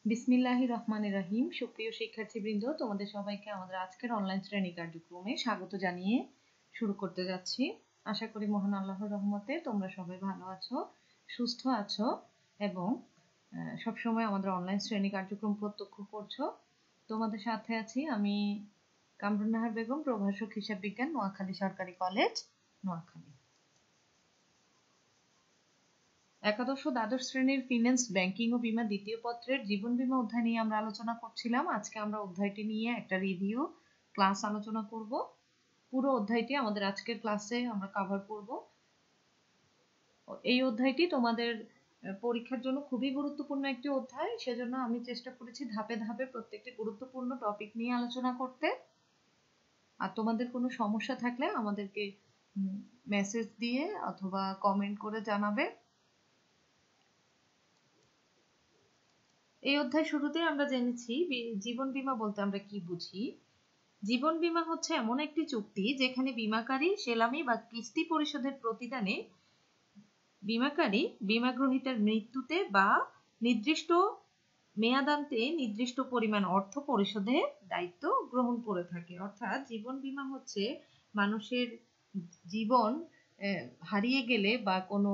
বিসমিল্লাহির রহমানির রহিম। সুপ্রিয় শিক্ষার্থীবৃন্দ, তোমাদের সবাইকে আমাদের আজকের অনলাইন শ্রেণী কার্যক্রমে স্বাগত জানিয়ে শুরু করতে যাচ্ছি। আশা করি মহান আল্লাহর রহমতে তোমরা সবাই ভালো আছো, সুস্থ আছো এবং সবসময় আমাদের অনলাইন শ্রেণী কার্যক্রম প্রত্যক্ষ করছো। তোমাদের সাথে আছি আমি কামরুন নাহার বেগম, প্রভাষক হিসাব বিজ্ঞান, নোয়াখালী সরকারি কলেজ, নোয়াখালী। একাদশ ও দ্বাদশ শ্রেণীর ফিন্যান্স, ব্যাংকিং ও বীমা দ্বিতীয় পত্রের জীবন বীমা অধ্যায় নিয়ে আমরা আলোচনা করছিলাম। আজকে আমরা অধ্যায়টি নিয়ে একটা রিভিউ ক্লাস আলোচনা করব। পুরো অধ্যায়টি আমাদের আজকের ক্লাসে আমরা কভার করব। এই অধ্যায়টি তোমাদের পরীক্ষার জন্য খুবই গুরুত্বপূর্ণ একটি অধ্যায়, সেজন্য আমি চেষ্টা করেছি ধাপে ধাপে প্রত্যেকটি গুরুত্বপূর্ণ টপিক নিয়ে আলোচনা করতে। আর তোমাদের কোনো সমস্যা থাকলে আমাদেরকে মেসেজ দিয়ে অথবা কমেন্ট করে জানাবে। এই অধ্যায় শুরুতে আমরা জেনেছি জীবন বীমা বলতে আমরা কি বুঝি। জীবন বীমা হচ্ছে এমন একটি চুক্তি যেখানে বীমাকারী সেলামি বা কিস্তি পরিশোধের প্রতিদানে বীমাকারী বীমাগ্রহীতার মৃত্যুতে বা নির্দিষ্ট মেয়াদান্তে নির্দিষ্ট পরিমাণ অর্থ পরিশোধের দায়িত্ব গ্রহণ করে থাকে। অর্থাৎ জীবন বীমা হচ্ছে মানুষের জীবন হারিয়ে গেলে বা কোনো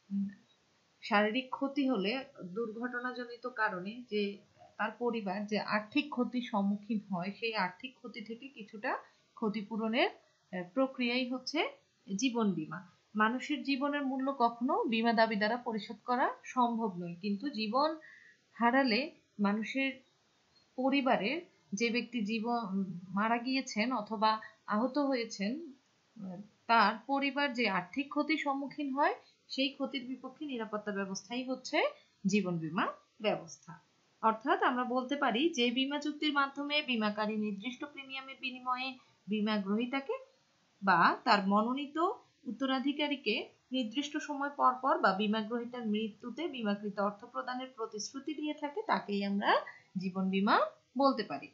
শারীরিক ক্ষতি হলে, দুর্ঘটনাজনিত কারণে যে তার পরিবার যে আর্থিক ক্ষতির সম্মুখীন হয়, সেই আর্থিক ক্ষতি থেকে কিছুটা ক্ষতিপূরণের প্রক্রিয়াই হচ্ছে জীবন বীমা। মানুষের জীবনের মূল্য কখনো বীমা দাবি দ্বারা পরিশোধ করা সম্ভব নয়, কিন্তু জীবন হারালে মানুষের পরিবারের যে ব্যক্তি জীবন মারা গিয়েছেন অথবা আহত হয়েছেন, তার পরিবার যে আর্থিক ক্ষতির সম্মুখীন হয়, সেই ক্ষতির বিপক্ষে নিরাপত্তা ব্যবস্থাই হচ্ছে জীবন বীমা ব্যবস্থা। অর্থাৎ আমরা বলতে পারি যে বীমা চুক্তির মাধ্যমে বীমাকারী নির্দিষ্ট প্রিমিয়ামের বিনিময়ে বীমা গ্রহীতাকে বা তার মনোনীত উত্তরাধিকারীকে নির্দিষ্ট সময় পর পর বা বীমা গ্রহীতার মৃত্যুতে বীমাকৃত অর্থ প্রদানের প্রতিশ্রুতি দিয়ে থাকে, তাকেই আমরা জীবন বীমা বলতে পারি।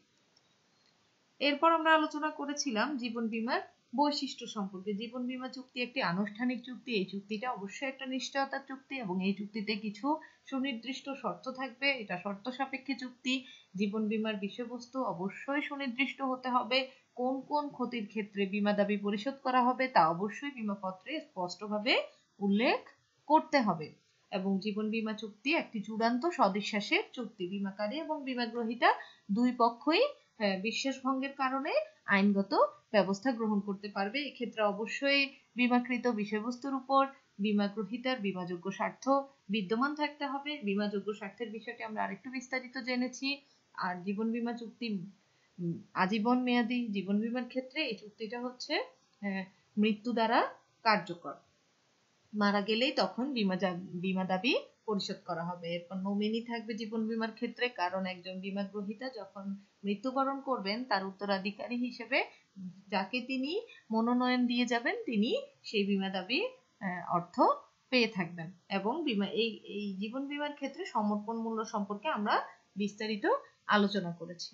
এরপর আমরা আলোচনা করেছিলাম জীবন বীমার বৈশিষ্ট্য সম্পর্কে। জীবন বীমা চুক্তি একটি আনুষ্ঠানিক চুক্তি। এই চুক্তিটা অবশ্যই একটা নিশ্চয়তার চুক্তি এবং এই চুক্তিতে কিছু সুনির্দিষ্ট শর্ত থাকবে। এটা শর্ত সাপেক্ষে চুক্তি। জীবন বীমার বিষয়বস্তু অবশ্যই সুনির্দিষ্ট হতে হবে। কোন কোন ক্ষতির ক্ষেত্রে বীমা দাবি পরিশোধ করা হবে তা অবশ্যই বীমাপত্রে স্পষ্টভাবে উল্লেখ করতে হবে। এবং জীবন বীমা চুক্তি একটি চূড়ান্ত সদিচ্ছাসের চুক্তি। বীমাকারী এবং বীমাগ্রহীতা দুই পক্ষই বিশ্বাস ভঙ্গের কারণে আইনগত ব্যবস্থা গ্রহণ করতে পারবে। এক্ষেত্রে অবশ্যই বীমাকৃত বিষয়বস্তুর উপর বীমাগ্রহীতার বীমাযোগ্য স্বার্থ বিদ্যমান থাকতে হবে। বীমাযোগ্য স্বার্থের বিষয়টি আমরা আরেকটু বিস্তারিত জেনেছি। আর জীবন বীমা চুক্তি আজীবন মেয়াদী। জীবন বীমার ক্ষেত্রে এই চুক্তিটা হচ্ছে মৃত্যু দ্বারা কার্যকর। মারা গেলেই তখন বীমা দাবি পরিশোধ করা হবে। এরপর নমিনি থাকবে জীবন বীমার ক্ষেত্রে, কারণ একজন বীমা গ্রহীতা যখন মৃত্যুবরণ করবেন তার উত্তরাধিকারী হিসেবে যাকে তিনি মনোনয়ন দিয়ে যাবেন তিনি সেই বীমা দাবি অর্থ পেয়ে থাকবেন। এবং এই জীবন বীমার ক্ষেত্রে সমর্পণ মূল্য সম্পর্কে আমরা বিস্তারিত আলোচনা করেছি।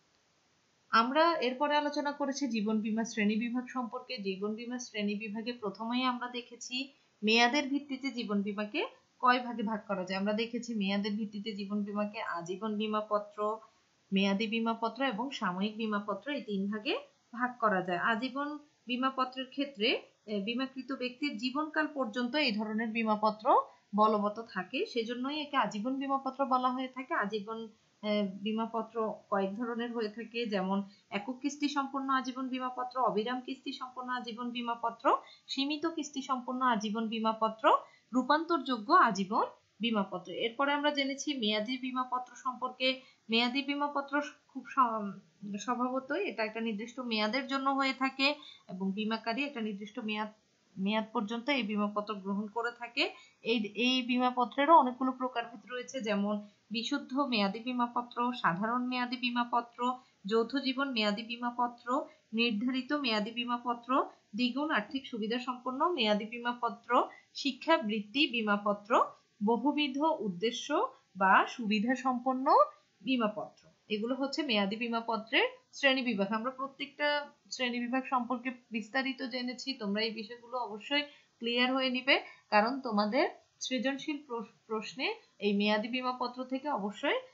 আমরা এরপরে আলোচনা করেছি জীবন বীমা শ্রেণী বিভাগ সম্পর্কে। জীবন বীমা শ্রেণী বিভাগে প্রথমেই আমরা দেখেছি মেয়াদের ভিত্তিতে জীবন বীমাকে কয় ভাগে ভাগ করা যায়। আমরা দেখেছি মেয়াদের ভিত্তিতে জীবন বীমাকে আজীবন বীমাপত্র, মেয়াদি বীমাপত্র এবং সাময়িক বীমাপত্র, এই তিন ভাগে ভাগ করা যায়। আজীবন বীমাপত্রের ক্ষেত্রে বীমাকৃত ব্যক্তির জীবনকাল পর্যন্ত এই ধরনের বীমাপত্র বলবৎ থাকে, সেজন্যই একে আজীবন বীমাপত্র বলা হয়ে থাকে। আজীবন বীমাপত্র কয়েক ধরনের হয়ে থাকে, যেমন একক কিস্তি সম্পন্ন আজীবন বীমাপত্র, অবিরাম কিস্তি সম্পন্ন আজীবন বীমাপত্র, সীমিত কিস্তি সম্পন্ন আজীবন বীমাপত্র, রূপান্তরযোগ্য আজীবন বীমাপত্র। এরপরে আমরা জেনেছি মেয়াদি বীমাপত্র সম্পর্কে। মেয়াদি বীমাপত্র খুব স্বভাবতই এটা একটা নির্দিষ্ট মেয়াদের জন্য হয়ে থাকে এবং বীমাকারী একটা নির্দিষ্ট মেয়াদ পর্যন্ত এই বীমাপত্র গ্রহণ করে থাকে। এই বীমাপত্রেরও অনেকগুলো প্রকারভেদ রয়েছে, যেমন বিশুদ্ধ মেয়াদি বীমাপত্র, সাধারণ মেয়াদি বীমাপত্র, যৌথ জীবন মেয়াদি বীমাপত্র, নির্ধারিত মেয়াদি বীমাপত্র, দ্বিগুণ আর্থিক সুবিধা সম্পন্ন মেয়াদি বীমাপত্র, শিক্ষা বৃত্তি বীমাপত্র, বহুবিধ উদ্দেশ্য বা সুবিধা সম্পন্ন বীমাপত্র। এগুলো হচ্ছে মেয়াদি বীমাপত্রের শ্রেণী বিভাগ। আমরা প্রত্যেকটা শ্রেণী বিভাগ সম্পর্কে বিস্তারিত জেনেছি। তোমরা এই বিষয়গুলো অবশ্যই ক্লিয়ার হয়ে নিবে, কারণ তোমাদের সৃজনশীল প্রশ্নে এই মেয়াদি বীমাপত্র থেকে অবশ্যই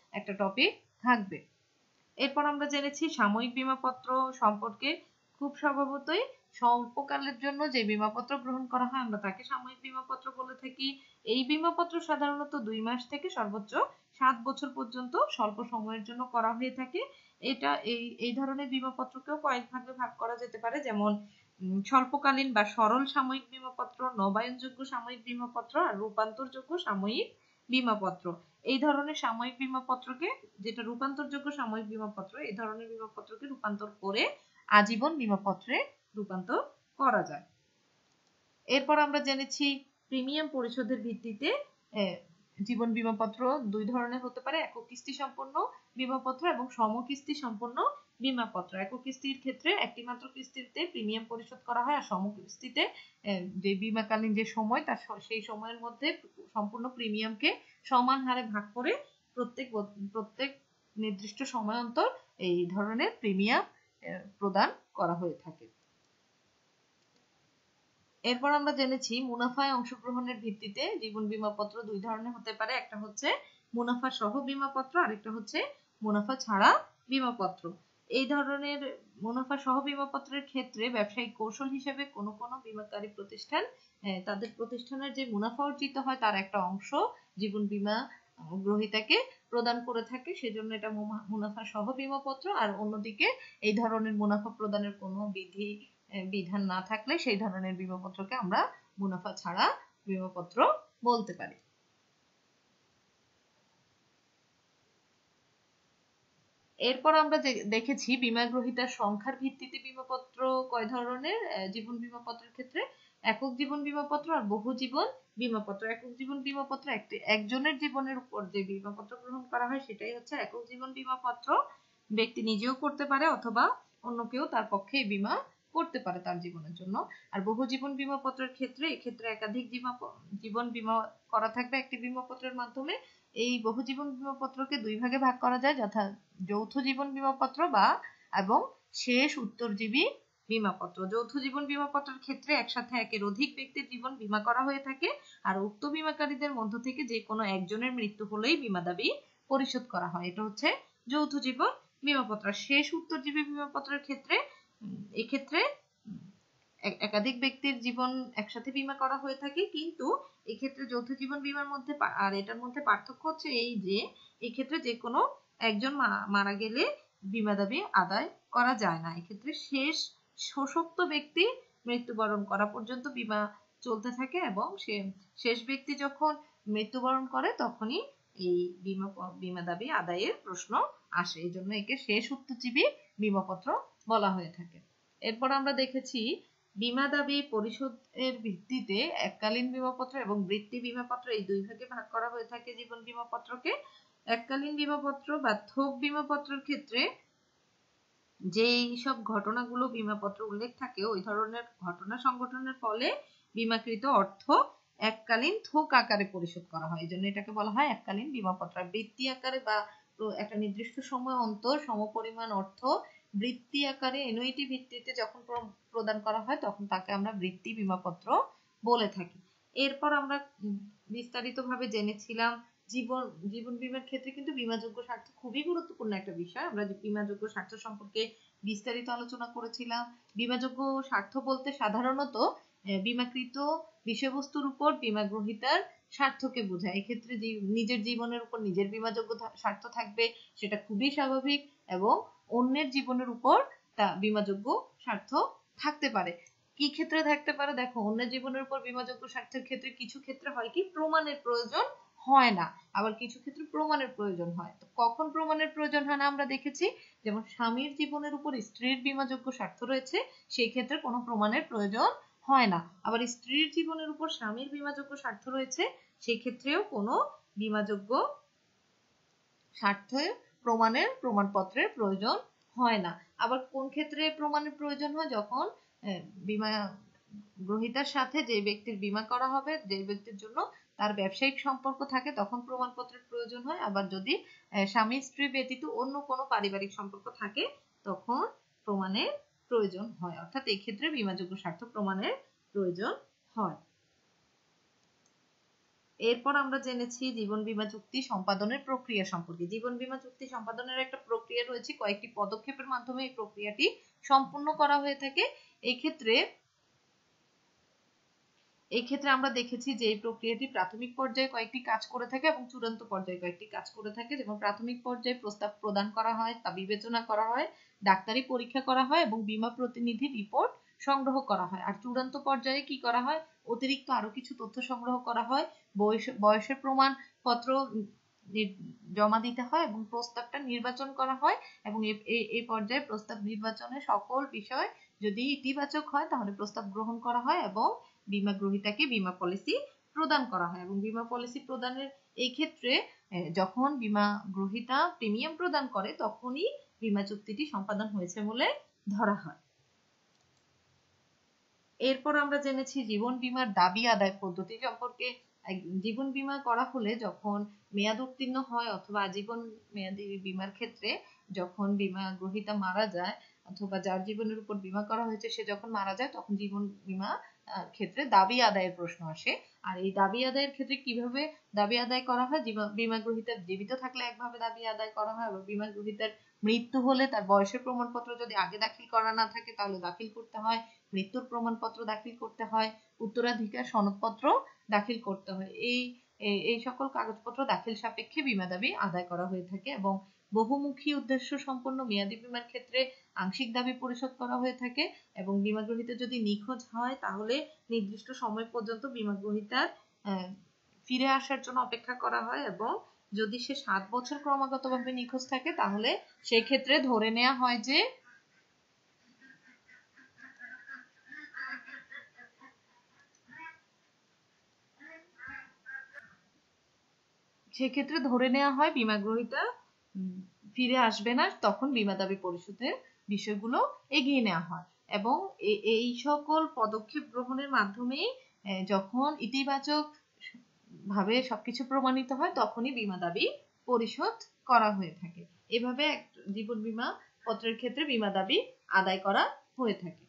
একটা টপিক থাকবে। এরপর আমরা জেনেছি সাময়িক বীমাপত্র সম্পর্কে। খুব স্বভাবতই স্বল্পকালের জন্য যে বীমাপত্র গ্রহণ করা হয় আমরা তাকে সাময়িক বীমাপত্র বলে থাকি। এই বীমাপত্র সাধারণত 2 মাস থেকে সর্বোচ্চ 7 বছর পর্যন্ত স্বল্প সময়ের জন্য করা হয়ে থাকে। এটা এই ধরনের বীমাপত্রকেও কয়েক ভাগে ভাগ করা যেতে পারে, যেমন স্বল্পকালীন বা সরল সাময়িক বীমাপত্র, নবায়নযোগ্য সাময়িক বীমাপত্র আর রূপান্তরযোগ্য সাময়িক বীমাপত্র। এই ধরনের সাময়িক বীমাপত্রকে, যেটা রূপান্তরযোগ্য সাময়িক বীমাপত্র, এই ধরনের বীমাপত্রকে রূপান্তর করে আজীবন বীমাপত্রে রূপান্তর করা যায়। এরপর আমরা জেনেছি প্রিমিয়াম পরিশোধের ভিত্তিতে জীবন বীমাপত্র 2 ধরনের হতে পারে, একক কিস্তি সম্পন্ন বীমাপত্র এবং সমকিস্তি সম্পন্ন বীমাপত্র। একক কিস্তির ক্ষেত্রে একটি মাত্র কিস্তিতে প্রিমিয়াম পরিশোধ করা হয়, আর সমকিস্তিতে যে বীমাকালীন যে সময় তার সেই সময়ের মধ্যে সম্পূর্ণ প্রিমিয়ামকে সমান হারে ভাগ করে প্রত্যেক নির্দিষ্ট সময় অন্তর এই ধরনের প্রিমিয়াম প্রদান করা হয়ে থাকে। এরপর আমরা জেনেছি মুনাফায় অংশগ্রহণের ভিত্তিতে জীবন বীমাপত্র 2 ধরনের হতে পারে, একটা হচ্ছে মুনাফা সহ বীমাপত্র, আরেকটা হচ্ছে মুনাফা ছাড়া বীমাপত্র। এই ধরনের মুনাফা সহ বীমাপত্রের ক্ষেত্রে ব্যবসায়িক কৌশল হিসেবে কোনো বীমাকারী প্রতিষ্ঠান তাদের প্রতিষ্ঠানের যে মুনাফা অর্জিত হয় তার একটা অংশ জীবন বীমা গ্রহীতাকে প্রদান করে থাকে, সেজন্য এটা মুনাফা সহ বীমাপত্র। আর অন্যদিকে এই ধরনের মুনাফা প্রদানের কোনো বিধান না থাকলে সেই ধরনের বীমাপত্রকে আমরা মুনাফা ছাড়া বীমাপত্র বলতে পারি। এরপর আমরা দেখেছি বীমা গ্রহীতার সংখ্যার ভিত্তিতে বীমাপত্র কয় ধরনের। জীবন বীমাপত্রের ক্ষেত্রে একক জীবন বীমাপত্র আর বহু জীবন বীমাপত্র। একক জীবন বীমাপত্র একজনের জীবনের উপর যে বীমাপত্র গ্রহণ করা হয় সেটাই হচ্ছে একক জীবন বীমাপত্র। ব্যক্তি নিজেও করতে পারে অথবা অন্য কেউ তার পক্ষে বীমা করতে পারে তার জীবনের জন্য। আর বহু জীবন বীমাপত্রের ক্ষেত্রে এক্ষেত্রে একাধিক জীবন বীমা করা থাকবে একটি বীমাপত্রের মাধ্যমে। এই বহু জীবন বীমাপত্রকে 2 ভাগে ভাগ করা যায়, যথা যৌথ জীবন বীমাপত্র এবং শেষ উত্তরজীবী বীমাপত্র। যৌথ জীবন বীমাপত্রের ক্ষেত্রে একসাথে একের অধিক ব্যক্তির জীবন বীমা করা হয়ে থাকে, আর উক্ত বীমাকারীদের মধ্য থেকে যে কোনো একজনের মৃত্যু হলেই বীমা দাবি পরিশোধ করা হয়। এটা হচ্ছে যৌথ জীবন বীমাপত্র। শেষ উত্তরজীবী বীমাপত্রের ক্ষেত্রে এক্ষেত্রে একাধিক ব্যক্তির জীবন একসাথে বীমা করা হয়ে থাকে, কিন্তু এক্ষেত্রে যৌথ জীবন বীমার মধ্যে আর এটার মধ্যে পার্থক্য হচ্ছে এই যে এক্ষেত্রে যে কোনো একজন মারা গেলে বীমা দাবি আদায় করা যায় না। এক্ষেত্রে শেষোক্ত ব্যক্তি মৃত্যুবরণ করা পর্যন্ত বীমা চলতে থাকে এবং শেষ ব্যক্তি যখন মৃত্যুবরণ করে তখনই এই বীমা দাবি আদায়ের প্রশ্ন আসে, এই জন্য একে শেষ উত্তরজীবী বীমাপত্র বলা হয়ে থাকে। এরপর আমরা দেখেছি বীমা দাবি পরিশোধের ভিত্তিতে এককালীন বীমাপত্র এবং বৃত্তি বীমাপত্র এই 2 ভাগে ভাগ করা হয়ে থাকে জীবন বীমাপত্রকে। এককালীন বীমাপত্র বা থোক বীমাপত্রের ক্ষেত্রে যেই সব ঘটনাগুলো বীমাপত্র উল্লেখ থাকে ওই ধরনের ঘটনা সংঘটনের ফলে বীমাকৃত অর্থ এককালীন থোক আকারে পরিশোধ করা হয়, এই জন্য এটাকে বলা হয় এককালীন বীমাপত্র। বৃত্তি আকারে বা একটা নির্দিষ্ট সময় অন্তর সমপরিমাণ অর্থ বৃত্তি আকারে এনুইটি ভিত্তিতে যখন প্রদান করা হয় তখন তাকে আমরা বৃত্তি বীমাপত্র বলে থাকি। এরপর আমরা বিস্তারিতভাবে জেনেছিলাম জীবন বীমার ক্ষেত্রে কিন্তু বীমাযোগ্য স্বার্থ খুবই গুরুত্বপূর্ণ একটা বিষয়। আমরা বীমাযোগ্য স্বার্থ সম্পর্কে বিস্তারিত আলোচনা করেছিলাম। বীমাযোগ্য স্বার্থ বলতে সাধারণত বীমাকৃত বিষয়বস্তুর উপর বীমা গ্রহীতার স্বার্থকে বোঝায়। এক্ষেত্রে নিজের জীবনের উপর নিজের বীমাযোগ্য স্বার্থ থাকবে, সেটা খুবই স্বাভাবিক, এবং অন্যের জীবনের উপর তা বীমাযোগ্য স্বার্থ থাকতে পারে। কি ক্ষেত্রে থাকতে পারে দেখো, অন্যের জীবনের উপর বীমাযোগ্য স্বার্থের ক্ষেত্রে কিছু ক্ষেত্রে হয় কি প্রমাণের প্রয়োজন হয় না, আবার কিছু ক্ষেত্রে প্রমাণের প্রয়োজন হয়। তো কখন প্রমাণের প্রয়োজন হয় না আমরা দেখেছি, যেমন স্বামীর জীবনের উপর স্ত্রীর বীমাযোগ্য স্বার্থ রয়েছে সেই ক্ষেত্রে কোনো প্রমাণের প্রয়োজন হয় না। আবার স্ত্রীর জীবনের উপর স্বামীর বীমাযোগ্য স্বার্থ রয়েছে সেই ক্ষেত্রেও কোনো বীমাযোগ্য স্বার্থে প্রমাণপত্রের প্রয়োজন হয় না। আবার কোন ক্ষেত্রে প্রমাণের প্রয়োজন হয়, যখন বীমা গ্রহীতার সাথে যে ব্যক্তির বীমা করা হবে, যে ব্যক্তির জন্য তার ব্যবসায়িক সম্পর্ক থাকে তখন প্রমাণপত্রের প্রয়োজন হয়। আবার যদি স্বামী স্ত্রী ব্যতীত অন্য কোনো পারিবারিক সম্পর্ক থাকে তখন প্রমাণের প্রয়োজন হয়, অর্থাৎ এই ক্ষেত্রে বীমাযোগ্য স্বার্থ প্রমাণের প্রয়োজন হয়। এরপর আমরা জেনেছি জীবন বীমা চুক্তি সম্পাদনের প্রক্রিয়া সম্পর্কে। জীবন বীমা চুক্তি সম্পাদনের একটা প্রক্রিয়া রয়েছে, কয়েকটি পদক্ষেপের মাধ্যমে এই প্রক্রিয়াটি সম্পূর্ণ করা হয়ে থাকে। এই ক্ষেত্রে আমরা দেখেছি যে এই প্রক্রিয়াটি প্রাথমিক পর্যায়ে কয়েকটি কাজ করে থাকে এবং চূড়ান্ত পর্যায়ে কয়েকটি কাজ করে থাকে। যেমন প্রাথমিক পর্যায়ে প্রস্তাব প্রদান করা হয়, তা বিবেচনা করা হয়, ডাক্তারি পরীক্ষা করা হয় এবং বীমা প্রতিনিধি রিপোর্ট সংগ্রহ করা হয়। আর চূড়ান্ত পর্যায়ে কি করা হয়, অতিরিক্ত আরো কিছু তথ্য সংগ্রহ করা হয়, বয়সের প্রমাণপত্র জমা দিতে হয় এবং প্রস্তাবটা নির্বাচন করা হয়। এবং এই পর্যায়ে প্রস্তাব নির্বাচনে সকল বিষয় যদি ইতিবাচক হয় তাহলে প্রস্তাব গ্রহণ করা হয় এবং বীমা গ্রহীতাকে বীমা পলিসি প্রদান করা হয়। এবং বীমা পলিসি প্রদানের এই ক্ষেত্রে যখন বীমা গ্রহীতা প্রিমিয়াম প্রদান করে তখনই বীমা চুক্তিটি সম্পাদন হয়েছে বলে ধরা হয়। এরপর আমরা জেনেছি জীবন বীমার দাবি আদায় পদ্ধতি সম্পর্কে। জীবন বীমা করা হলে যখন মেয়াদ উত্তীর্ণ হয় অথবা আজীবন মেয়াদী বীমার ক্ষেত্রে যখন বীমা গ্রহীতা মারা যায় অথবা যার জীবনের উপর বীমা করা হয়েছে সে যখন মারা যায় তখন জীবন বীমা ক্ষেত্রে দাবি আদায়ের প্রশ্ন আসে। আর এই দাবি আদায়ের ক্ষেত্রে কিভাবে দাবি আদায় করা হয়, বীমা গ্রহীতা জীবিত থাকলে একভাবে দাবি আদায় করা হয় এবং বীমা গ্রহীতার মৃত্যু হলে তার বয়সের প্রমাণপত্র যদি আগে দাখিল করা না থাকে তাহলে দাখিল করতে হয়, মৃত্যুর প্রমাণপত্র দাখিল করতে হয়, উত্তরাধিকার সনদপত্র দাখিল করতে হয়। এই সকল কাগজপত্র দাখিল সাপেক্ষে বীমা দাবি আদায় করা হয়ে থাকে। এবং বহুমুখী উদ্দেশ্য সম্পন্ন মেয়াদী বীমার ক্ষেত্রে আংশিক দাবি পরিশোধ করা হয়ে থাকে। এবং বীমা গ্রহীতা যদি নিখোঁজ হয় তাহলে নির্দিষ্ট সময় পর্যন্ত বীমা গ্রহীতার ফিরে আসার জন্য অপেক্ষা করা হয়। এবং যদি সে 7 বছর ক্রমাগতভাবে নিখোঁজ থাকে তাহলে সেই ক্ষেত্রে ধরে নেওয়া হয় যে সেক্ষেত্রে ধরে নেওয়া হয় বীমা গ্রহীতা ফিরে আসবে না, তখন বীমা দাবি পরিশোধের বিষয়গুলো এগিয়ে নেওয়া হয়। এবং এই সকল পদক্ষেপ গ্রহণের মাধ্যমে যখন ইতিবাচক ভাবে সবকিছু প্রমাণিত হয় তখনই বীমা দাবি পরিশোধ করা হয়ে থাকে। এভাবে জীবন বীমা পত্রের ক্ষেত্রে বীমা দাবি আদায় করা হয়ে থাকে।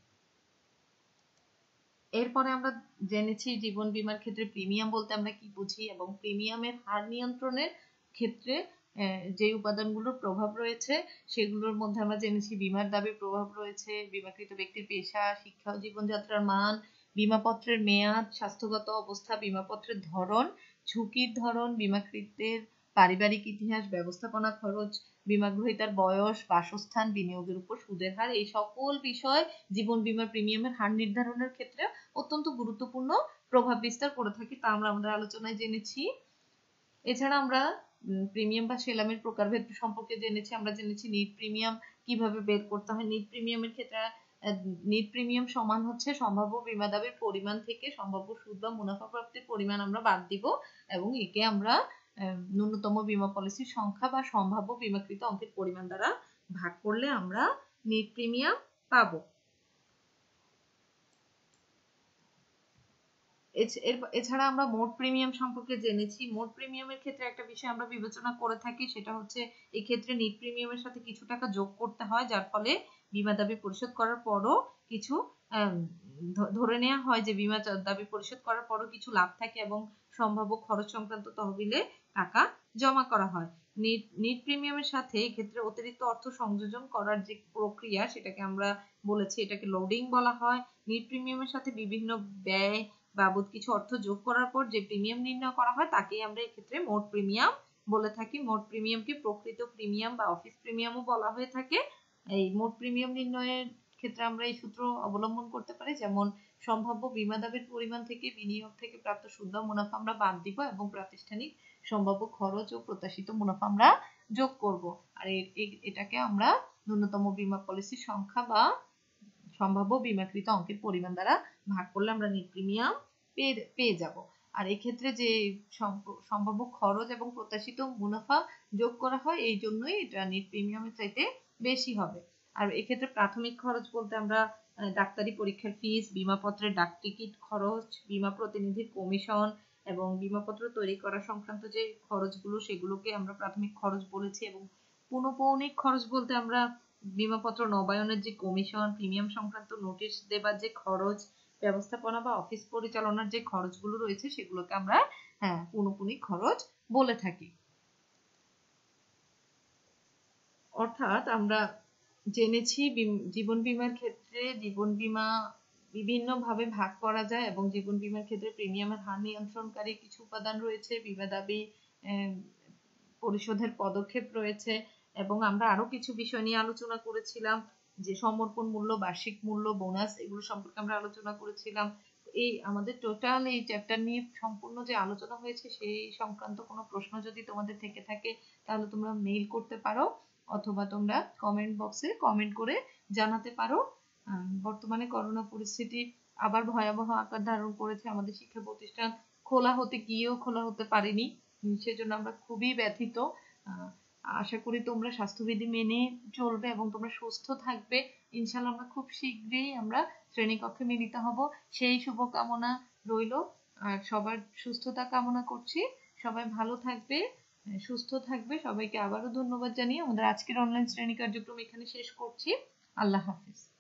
এরপরে আমরা জেনেছি জীবন বীমার ক্ষেত্রে প্রিমিয়াম বলতে আমরা কি বুঝি এবং প্রিমিয়ামের হার নিয়ন্ত্রণের ক্ষেত্রে যে উপাদানগুলোর প্রভাব রয়েছে সেগুলোর মধ্যে আমরা জেনেছি বীমার দাবির প্রভাব রয়েছে, বীমাকৃত ব্যক্তির পেশা, শিক্ষা ও জীবনযাত্রার মান, বীমাপত্রের মেয়াদ, স্বাস্থ্যগত অবস্থা, বীমাপত্রের ধরন, ঝুঁকির ধরন, বীমাকৃতের পারিবারিক ইতিহাস, ব্যবস্থাপনা খরচ, বীমা গ্রহীতার বয়স, বাসস্থান, বিনিয়োগের উপর সুদের হার, এই সকল বিষয় জীবন বীমার প্রিমিয়ামের হার নির্ধারণের ক্ষেত্রে অত্যন্ত গুরুত্বপূর্ণ প্রভাব বিস্তার করে থাকে, তা আমরা আমাদের আলোচনায় জেনেছি। এছাড়া আমরা প্রিমিয়াম বা সেলামের প্রকারভেদ সম্পর্কে জেনেছি। আমরা জেনেছি নিট প্রিমিয়াম কিভাবে বের করতে হয়। নিট প্রিমিয়ামের ক্ষেত্রে নিট প্রিমিয়াম সমান হচ্ছে সম্ভাব্য বীমা দাবির পরিমাণ থেকে সম্ভাব্য সুদ বা মুনাফা প্রাপ্তির পরিমাণ আমরা বাদ দিব এবং একে আমরা ন্যূনতম বীমা পলিসির সংখ্যা বা সম্ভাব্য বীমাকৃত অঙ্কের পরিমাণ দ্বারা ভাগ করলে আমরা নিট প্রিমিয়াম পাবো। এছাড়া আমরা মোট প্রিমিয়াম সম্পর্কে জেনেছি। মোট প্রিমিয়ামের ক্ষেত্রে একটা বিষয় আমরা বিবেচনা করে থাকি, সেটা হচ্ছে এই ক্ষেত্রে নিট প্রিমিয়ামের সাথে কিছু টাকা যোগ করতে হয়, যার ফলে বীমা দাবি পরিশোধ করার পরও কিছু ধরে নেওয়া হয় যে বীমা দাবি পরিশোধ করার পরও কিছু লাভ থাকে এবং সম্ভাব্য খরচ সংক্রান্ত তহবিলে টাকা জমা করা হয়। নিট প্রিমিয়ামের সাথে এক্ষেত্রে অতিরিক্ত অর্থ সংযোজন করার যে প্রক্রিয়া সেটাকে আমরা বলেছি, এটাকে লোডিং বলা হয়। নিট প্রিমিয়ামের সাথে বিভিন্ন ব্যয় বাবদ কিছু অর্থ যোগ করার পর যে প্রিমিয়াম নির্ণয় করা হয় তাকেই আমরা এক্ষেত্রে মোট প্রিমিয়াম বলে থাকি। মোট প্রিমিয়ামকে প্রকৃত প্রিমিয়াম বা অফিস প্রিমিয়ামও বলা হয়ে থাকে। এই মোট প্রিমিয়াম নির্ণয়ের ক্ষেত্রে আমরা এই সূত্র অবলম্বন করতে পারি, যেমন সম্ভাব্য বীমা দাবির পরিমাণ থেকে বিনিয়োগ থেকে প্রাপ্ত সুদ বা মুনাফা আমরা বাদ দিব এবং প্রাতিষ্ঠানিক সম্ভাব্য খরচ ও প্রত্যাশিত মুনাফা আমরা যোগ করব। আর এটাকে আমরা ন্যূনতম বীমা পলিসির সংখ্যা বা সম্ভাব্য বীমাকৃত অঙ্কের পরিমাণ দ্বারা ভাগ করলে আমরা নিট প্রিমিয়াম পেয়ে যাব। আর এক্ষেত্রে যে সম্ভাব্য খরচ এবং প্রত্যাশিত মুনাফা যোগ করা হয় এই জন্যই এটা নিট প্রিমিয়ামের চাইতে বেশি হবে। আর এক্ষেত্রে প্রাথমিক খরচ বলতে আমরা ডাক্তারি পরীক্ষার ফিস, বীমাপত্রের ডাক টিকিট খরচ, বীমা প্রতিনিধির কমিশন এবং বীমাপত্র তৈরি করা সংক্রান্ত যে খরচগুলো সেগুলোকে আমরা প্রাথমিক খরচ বলেছি। এবং পুনঃপৌনিক খরচ বলতে আমরা বীমাপত্র নবায়নের যে কমিশন, প্রিমিয়াম সংক্রান্ত নোটিশ দেবার যে খরচ, ব্যবস্থাপনা বা অফিস পরিচালনার যে খরচগুলো রয়েছে সেগুলোকে আমরা হ্যাঁ পুনঃপুনিক খরচ বলে থাকি। অর্থাৎ আমরা জেনেছি জীবন বীমার ক্ষেত্রে জীবন বীমা বিভিন্ন ভাবে ভাগ করা যায় এবং জীবন বীমার ক্ষেত্রে প্রিমিয়ামের হার নিয়ন্ত্রণকারী কিছু উপাদান রয়েছে, বীমা দাবি পরিশোধের পদক্ষেপ রয়েছে, এবং আমরা আরো কিছু বিষয় নিয়ে আলোচনা করেছিলাম, যে সমর্পণ মূল্য, বার্ষিক মূল্য, বোনাস, এগুলো সম্পর্কে আমরা আলোচনা করেছিলাম। এই আমাদের টোটাল এই চ্যাপ্টার নিয়ে সম্পূর্ণ যে আলোচনা হয়েছে সেই সংক্রান্ত কোনো প্রশ্ন যদি তোমাদের থেকে থাকে তাহলে তোমরা মেইল করতে পারো, অথবা তোমরা কমেন্ট বক্সে কমেন্ট করে জানাতে পারো। বর্তমানে করোনা পরিস্থিতি আবার ভয়াবহ আকার ধারণ করেছে, আমাদের শিক্ষা প্রতিষ্ঠান খোলা হতে গিয়েও খোলা হতে পারেনি, সেজন্য আমরা খুবই ব্যথিত। আশা করি তোমরা স্বাস্থ্যবিধি মেনে চলবে এবং তোমরা সুস্থ থাকবে। ইনশাআল্লাহ আমরা খুব শীঘ্রই আমরা শ্রেণীকক্ষে মিলিত হব, সেই শুভকামনা রইল। আর সবার সুস্থতা কামনা করছি। সবাই ভালো থাকবে, সুস্থ থাকবে। সবাইকে আবারও ধন্যবাদ জানিয়ে আমাদের আজকের অনলাইন শ্রেণী কার্যক্রম এখানে শেষ করছি। আল্লাহ হাফেজ।